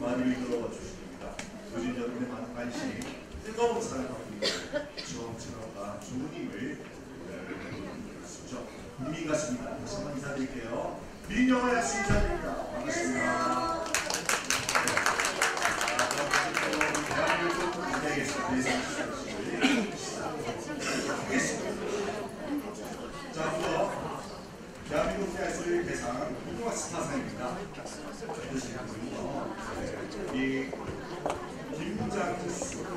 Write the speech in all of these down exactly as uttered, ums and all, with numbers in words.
많이 이끌어 주십니다. 요즘 여러분의 많은 관심, 뜨거운 사랑과 정치로가 좋은 힘을 주죠. 국민 같습니다. 다시 한번 인사드릴게요. 민영화 약수인사드립니다. 반갑습니다. 대한민국 국내에서 대상 시상식을 시작하겠습니다. 자, 먼저 대한민국 국내에서의 대상 훌륭한 스타상입니다. 이 김장수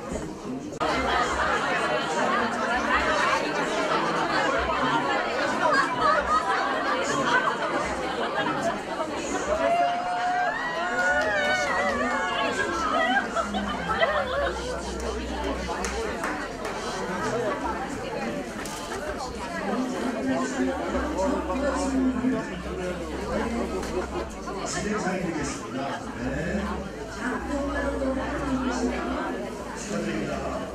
진행상이 되겠습니다. 네. 축하드립니다.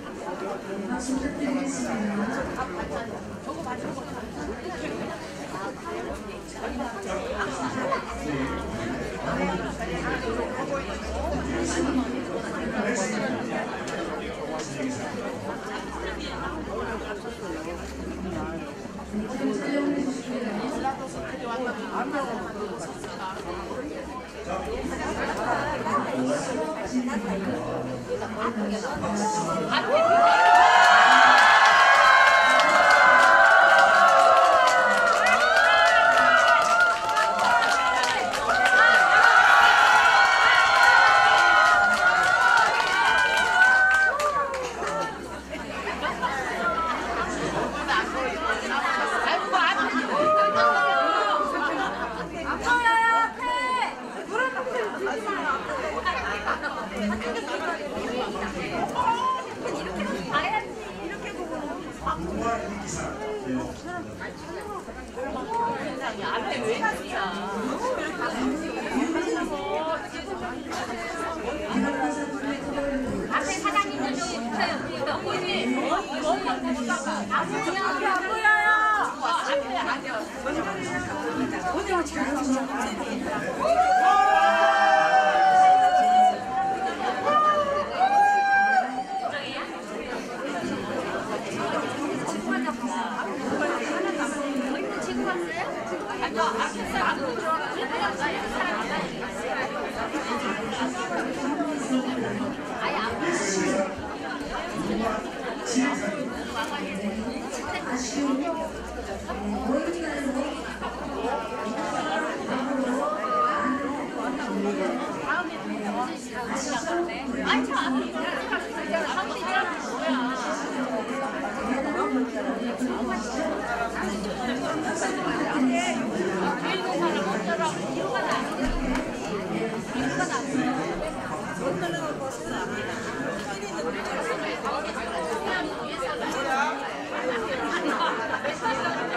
앞에 사장님들 좀 붙어요. 안 보여요. 앞에 앉아. 오늘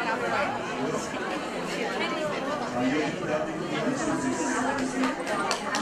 아,